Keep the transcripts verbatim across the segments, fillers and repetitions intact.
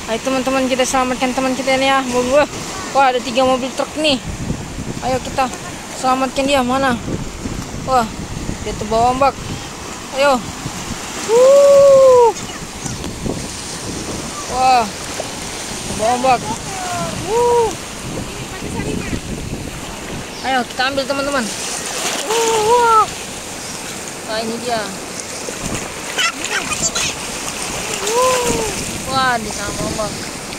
Ayo teman-teman, kita selamatkan teman kita ini ya. Wah, wah ada tiga mobil truk nih. Ayo kita selamatkan dia. Mana? Wah, dia terbawa ombak. Ayo. Wuh. Wah, terbawa ombak. Wuh. Ayo kita ambil teman-teman. Wuh. Wah, ini dia. Wah, di sana ombak.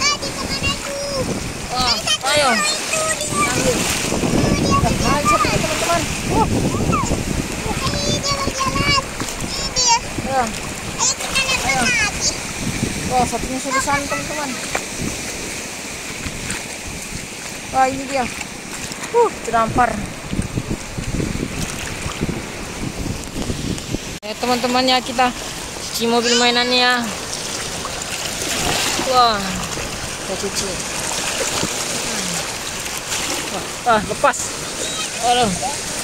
Wah, ayo ambil. Nah, satu teman-teman. Wah. Ya. Ayo. Wah, satunya sudah sana teman-teman. Wah, ini dia. Uh, terdampar. Ya teman-teman, ya kita cuci mobil mainannya. Wah, kita cuci. Wah, ah, lepas. Aduh.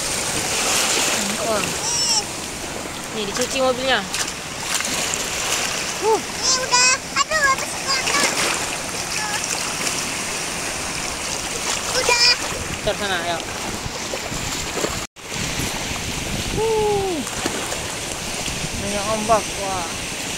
Wah. Nih dicuci mobilnya. Uh. Ini udah. Aduh, habis kotor. Udah. Ke sana, ya. Uh. Banyak ombak, wah.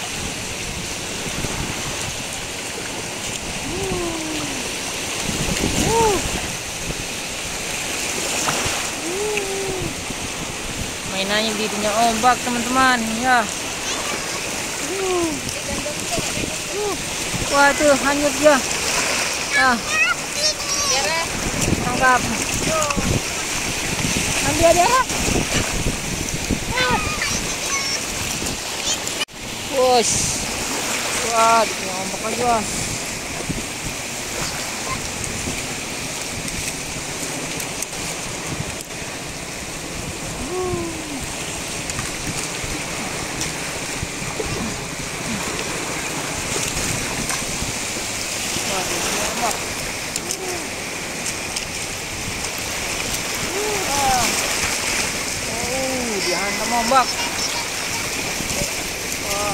Mainannya birunya ombak teman-teman ya. uh. Uh. Wah, tuh hanyut dia. Ah, tangkap. Ambil dia. Wush. Wah, dia ombak aja. Dihantam ombak. Wah.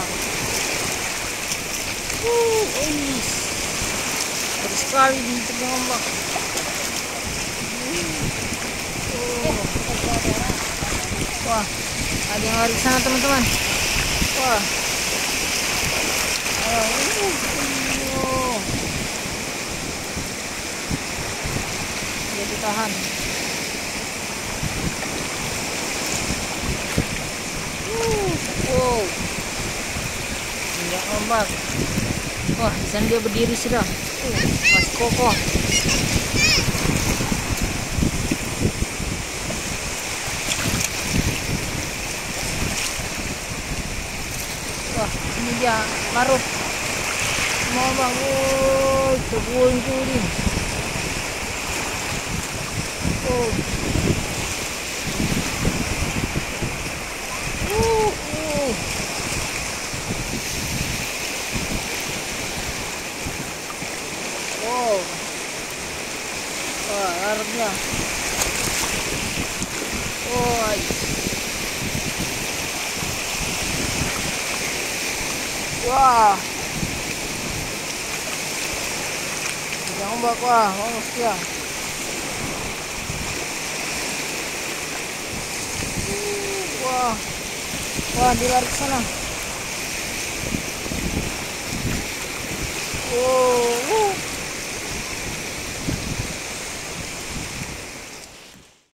Uh, is. Terus sekali diterjang ombak. Uh. Wah, ada yang lari ke sana teman-teman. Wah. Ayo. Uh. Dia ditahan. Wow, injak ombak. Wah, di sana dia berdiri sudah. Uh, masih kokoh. Wah, ini dia larut. Mau bang, wow, terguling-guling. Oh. Wow. Wah, larutnya. Oh, wah. Jangan ombak, wah, bagus ya. Wah. Wah, dia lari ke sana. Oh.